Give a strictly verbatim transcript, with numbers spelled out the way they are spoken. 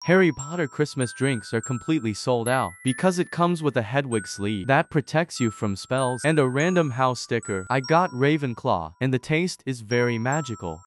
Harry Potter Christmas drinks are completely sold out because it comes with a Hedwig sleeve that protects you from spells and a random house sticker. I got Ravenclaw, and the taste is very magical.